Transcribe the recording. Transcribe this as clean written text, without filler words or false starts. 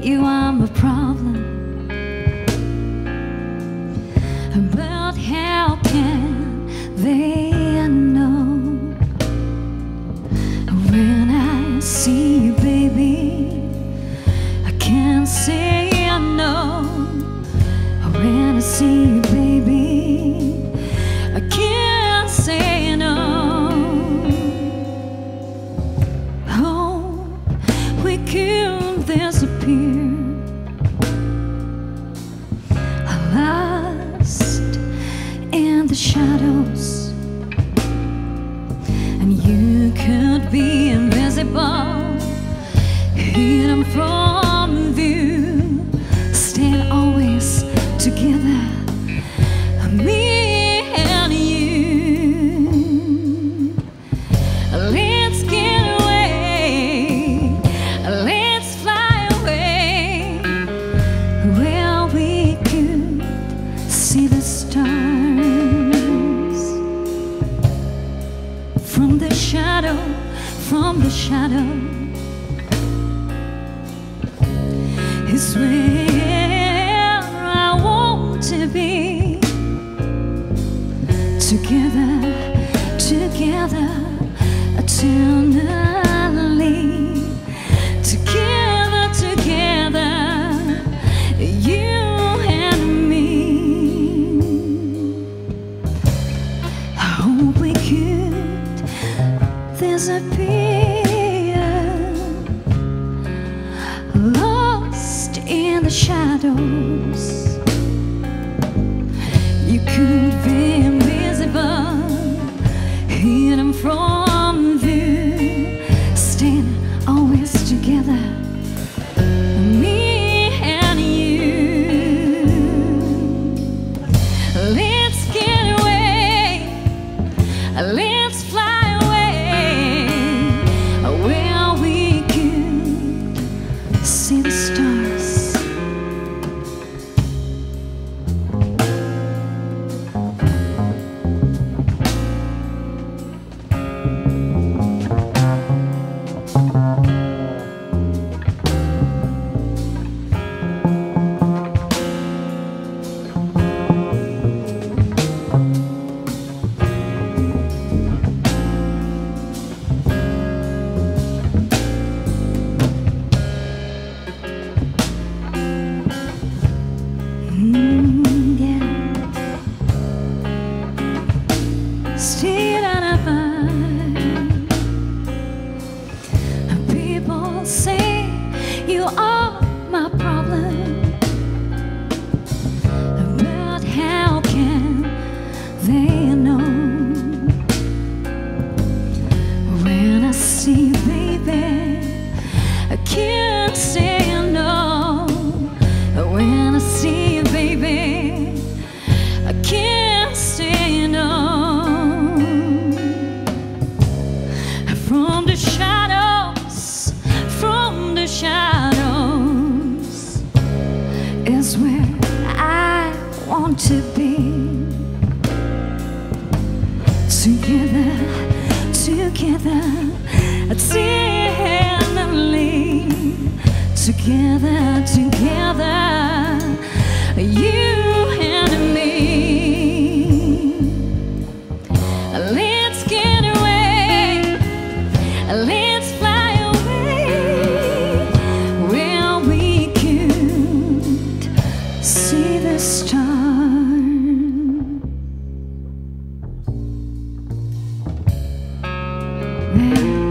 you are my problem. But how can they know when I see you, baby? I can't say no. When I see you, baby, I can't say no. Oh, we could disappear, lost in the shadows, and you could be invisible, hidden from view, staying always together, me and you. Let's get away, let's fly away, where we could see the stars. From the shadow, from the shadow is where I want to be. Together, together, eternally. Together, together, you and me. I hope we could disappear, lost in the shadows. You could be invisible, hidden from view, staying always together, me and you. Let's get away, let's fly away, where we could see the stars. Still out of mind. People say you are my problem, but how can they know when I see you, baby? I can't say no. When I see you, baby, I can't say no. From the shadows, from the shadows is where I want to be. Together, together, eternally. Together, together, you and me. Let's get away, let's fly away, where we could see the stars.